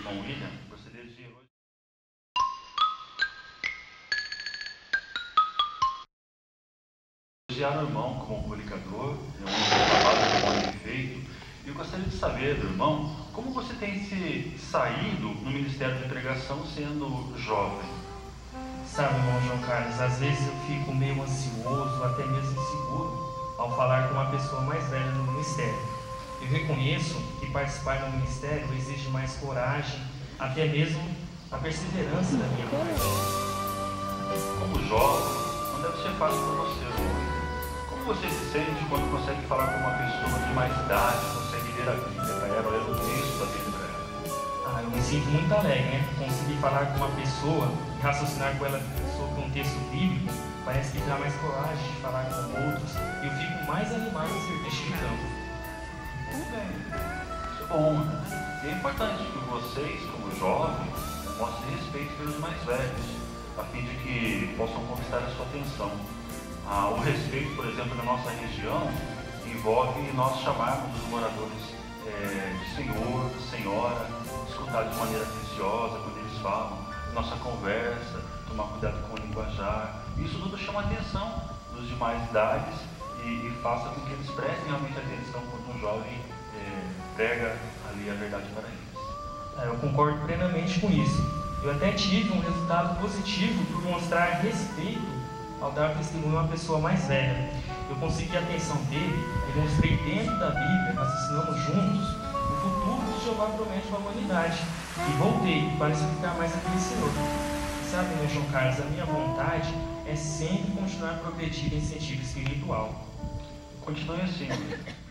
João William, gostaria de elogiar o irmão como comunicador, é um trabalho bem feito. Eu gostaria de saber, irmão, como você tem se saído no Ministério de Pregação sendo jovem? Sabe, irmão João Carlos, às vezes eu fico meio ansioso, até mesmo inseguro, ao falar com uma pessoa mais velha no ministério. Eu reconheço que participar do ministério exige mais coragem, até mesmo a perseverança da minha parte. Como jovem, não deve ser fácil para você, irmão. Como você se sente quando consegue falar com uma pessoa de mais idade, consegue ler a Bíblia para ela, ler o texto da Bíblia para ela? Eu me sinto muito alegre, né? Conseguir falar com uma pessoa e raciocinar com ela sobre um texto bíblico parece que dá mais coragem de falar com outros e eu fico mais animado em serviço de campo. Muito bem, isso é bom, né? E é importante que vocês, como jovens, mostrem respeito pelos mais velhos, a fim de que possam conquistar a sua atenção. O respeito, por exemplo, na nossa região, envolve nós chamarmos os moradores de senhor, senhora, escutar de maneira atenciosa quando eles falam, nossa conversa, tomar cuidado com o linguajar. Isso tudo chama a atenção dos de mais idades e faça com que eles prestem realmente atenção quando um jovem prega ali a verdade para eles. Eu concordo plenamente com isso. Eu até tive um resultado positivo por mostrar respeito ao dar testemunho a uma pessoa mais velha. Eu consegui a atenção dele e mostrei dentro da Bíblia, raciocinamos juntos, o futuro que Jeová promete para a humanidade. E voltei para explicar mais aquele Senhor. E sabe, meu João Carlos, a minha vontade é sempre continuar a progredir em sentido espiritual. Continue assim.